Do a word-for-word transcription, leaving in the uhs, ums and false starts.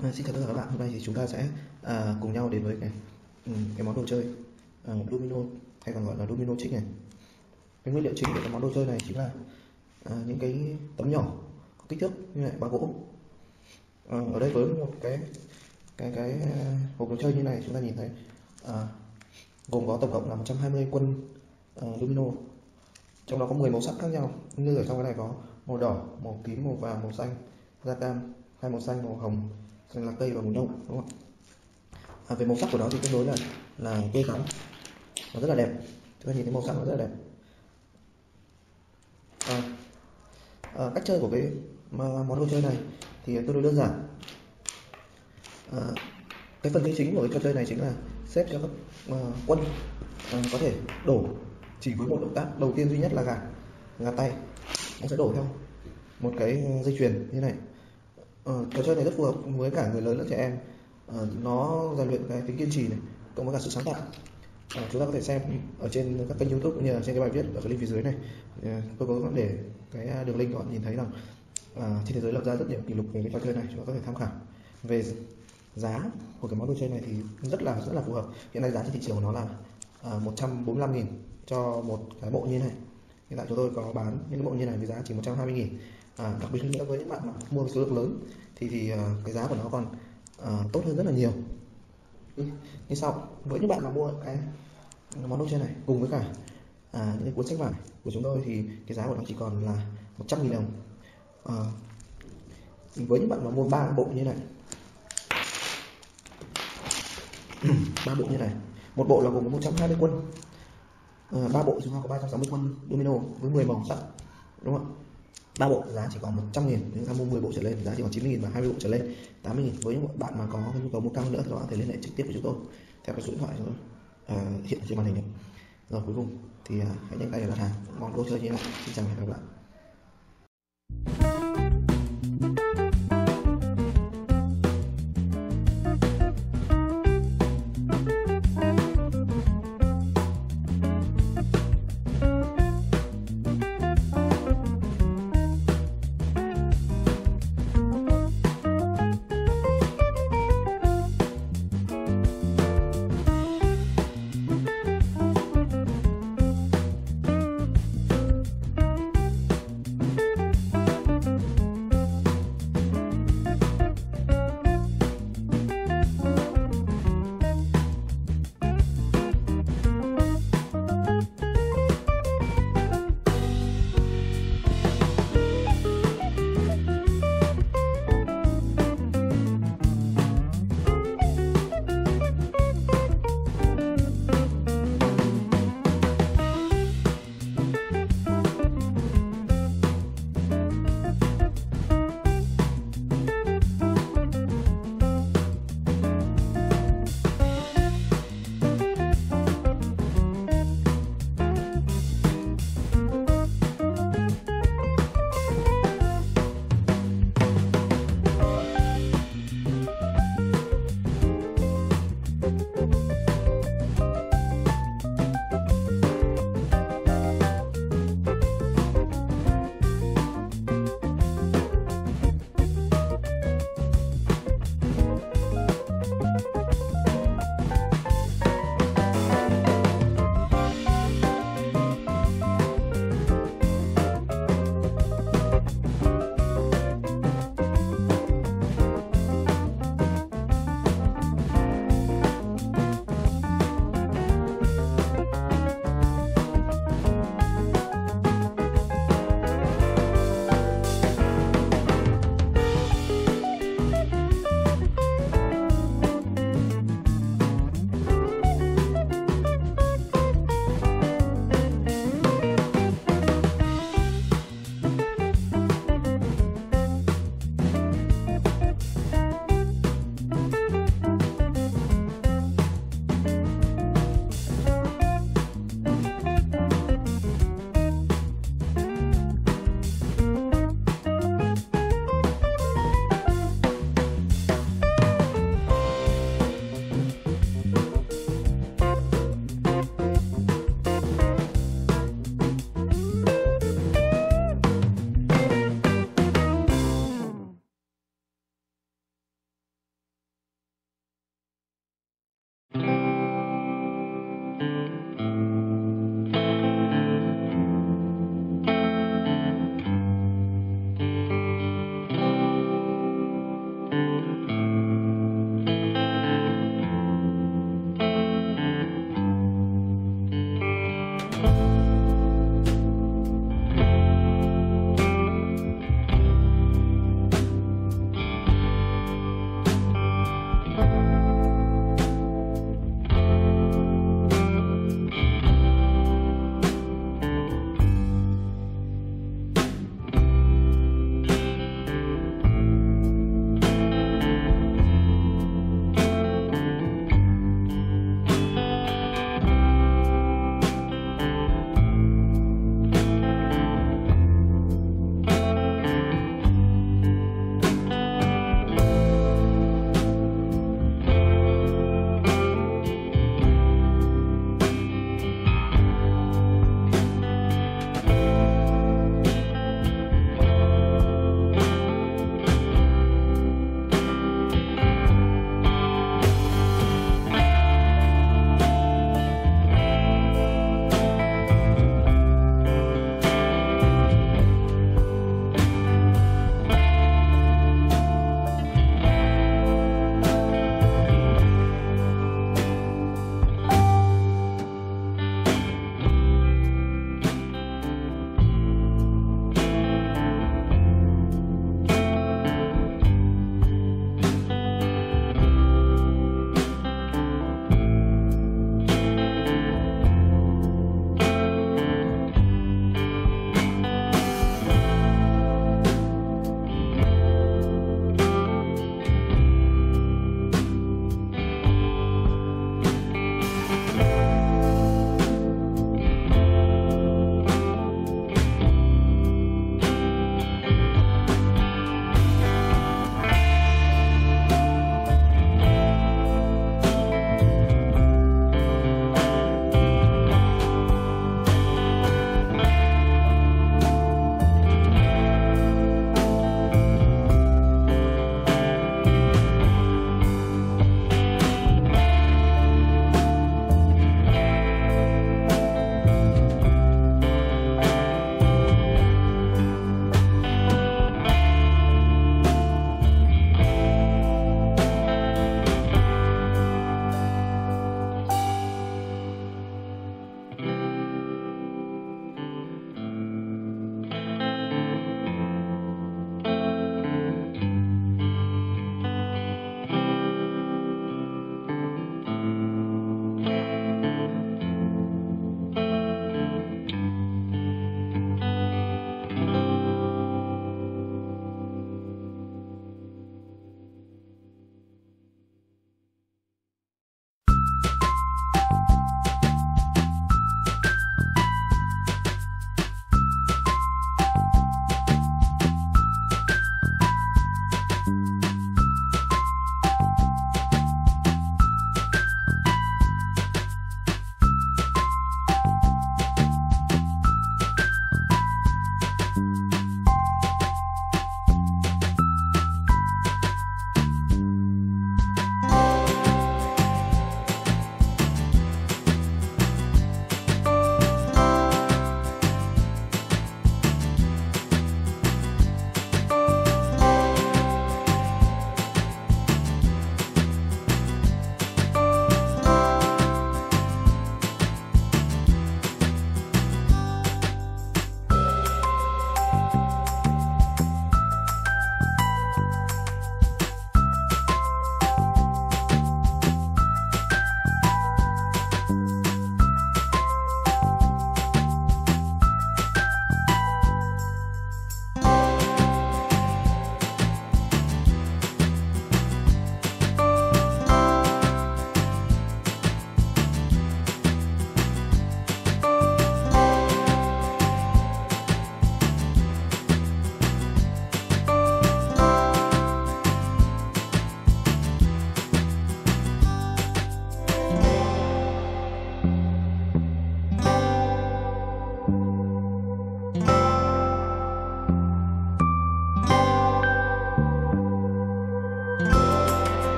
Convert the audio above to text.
À, xin chào tất cả các bạn, hôm nay thì chúng ta sẽ à, cùng nhau đến với cái ừ, cái món đồ chơi à, domino, hay còn gọi là domino chick này. Cái nguyên liệu chính của cái món đồ chơi này chính là à, những cái tấm nhỏ có kích thước như này, bằng gỗ. À, ở đây với một cái cái cái à, hộp đồ chơi như này, chúng ta nhìn thấy à, gồm có tổng cộng là một trăm hai mươi quân à, domino, trong đó có mười màu sắc khác nhau. Như ở trong cái này có màu đỏ, màu tím, màu vàng, màu xanh, da cam, hai màu xanh, màu hồng, xanh lá cây và màu nâu, đúng không? À, về màu sắc của nó thì tương đối là là tươi tắn, nó rất là đẹp. Chúng ta nhìn thấy màu sắc nó rất là đẹp. À, à, cách chơi của cái món đồ chơi này thì tương đối đơn giản. À, cái phần chính của cái trò chơi này chính là xếp cho các uh, quân uh, có thể đổ chỉ với một động tác đầu tiên duy nhất là gạt gạt tay. Nó sẽ đổ theo một cái dây chuyền như này. Uh, trò chơi này rất phù hợp với cả người lớn lẫn trẻ em. Uh, nó rèn luyện cái tính kiên trì này, cộng với cả sự sáng tạo. À, chúng ta có thể xem ở trên các kênh YouTube cũng như là trên cái bài viết ở cái link phía dưới này. À, tôi có để cái đường link, các bạn nhìn thấy rằng à, trên thế giới lập ra rất nhiều kỷ lục về cái trò chơi này, chúng ta có thể tham khảo. Về giá của cái món đồ chơi này thì rất là rất là phù hợp. Hiện nay giá trên thị trường của nó là à, một trăm bốn mươi lăm nghìn cho một cái bộ như này. Hiện tại chúng tôi có bán những cái bộ như này với giá chỉ một trăm hai mươi nghìn. À, đặc biệt nữa với những bạn mà mua số lượng lớn thì thì à, cái giá của nó còn à, tốt hơn rất là nhiều. Như sau, với những bạn mà mua cái món đồ chơi này cùng với cả à, những cái cuốn sách vở của chúng tôi thì cái giá của nó chỉ còn là một trăm nghìn đồng. À, với những bạn mà mua ba bộ như này, ba bộ như này, một bộ là gồm có một trăm hai mươi quân, ba à, bộ chúng ta có ba trăm sáu mươi quân domino với mười màu sắc, đúng không? Ba bộ giá chỉ còn một trăm nghìn, chúng ta mua mười bộ trở lên giá chỉ còn chín mươi nghìn, và hai mươi bộ trở lên tám mươi nghìn. Với những bạn mà có cái nhu cầu mua cao hơn nữa thì các bạn có thể liên hệ trực tiếp với chúng tôi theo cái số điện thoại chúng tôi à, hiện trên màn hình này. Rồi cuối cùng thì à, hãy nhanh tay để đặt hàng món đồ chơi như thế này. Xin chào và hẹn gặp lại.